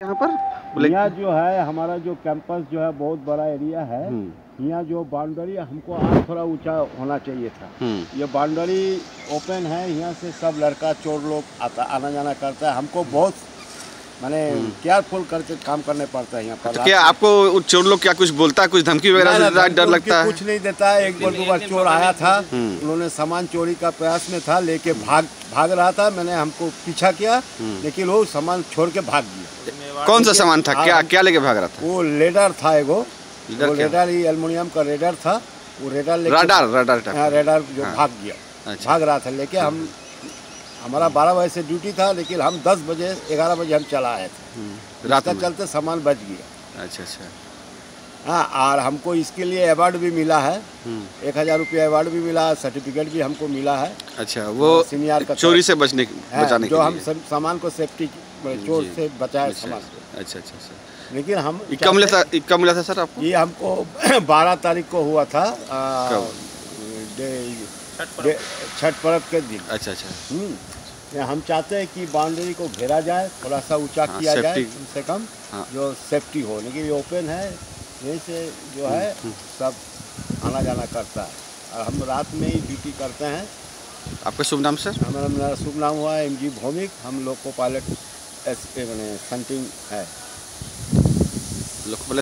यहाँ पर यहाँ जो है हमारा जो कैंपस जो है बहुत बड़ा एरिया है। यहाँ जो बाउंड्री हमको आज थोड़ा ऊंचा होना चाहिए था। ये बाउंड्री ओपन है, यहाँ से सब लड़का चोर लोग आना जाना करता है। हमको बहुत माने केयरफुल करके काम करने पड़ता है यहाँ पर। क्या आपको चोर लोग क्या कुछ बोलता है, कुछ धमकी वगैरह से डर लगता है? कुछ नहीं देता है। एक बार चोर आया था, उन्होंने सामान चोरी का प्रयास में था, लेके भाग रहा था। मैंने हमको पीछा किया, लेकिन वो सामान छोड़ के भाग गया। कौन सा सामान था, क्या लेके भाग रहा था? वो रेडर था, एगो रेडर ही एल्युमिनियम का रेडर था। वो रेडर रेडर जो भाग गया, भाग रहा था लेके। हमारा 12 बजे से ड्यूटी था, लेकिन हम 10 बजे 11 बजे हम चला आए थे। रात का चलते सामान बच गया। अच्छा। हाँ, और हमको इसके लिए अवार्ड भी मिला है। 1000 रुपया अवार्ड भी मिला है, सर्टिफिकेट भी हमको मिला है। अच्छा, वो सीनियर का चोरी से बचाने के जो हम सामान को सेफ्टी चोर से बचाए सामान को। अच्छा। लेकिन हम कब मिला था सर आपको? ये हमको 12 तारीख को हुआ था, छठ पर्व के दिन। अच्छा। हम चाहते हैं कि बाउंड्री को घेरा जाए, थोड़ा सा ऊंचा किया जाए, कम से कम जो सेफ्टी हो। लेकिन ये ओपन है, यहीं से जो है सब आना जाना करता है, और हम रात में ही ड्यूटी करते हैं। आपका शुभ नाम सर? मेरा शुभ नाम हुआ MG भौमिक। हम लोग को पायलट मैंने संटिंग है।